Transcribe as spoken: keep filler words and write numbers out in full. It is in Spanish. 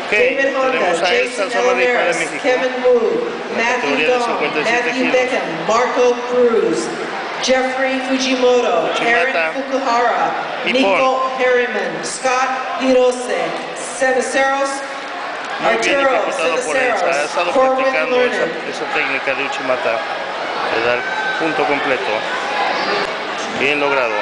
David Honda, tenemos a Elsa Jason Zamarripa de Alvarez, México. Kevin Wu, La Matthew categoría de Dong, cincuenta y siete Matthew kilos. Beckham, Marco Cruz, Jeffrey Fujimoto, Eric Uchimata. Fukuhara, Nippon. Nico Harriman, Scott Hirose, Cenaceros, Muy bien Arturo ejecutado por Elsa. Ha Cenaceros, estado Corwin practicando esa, Lerner. esa técnica de Uchimata, de dar punto completo. Bien logrado.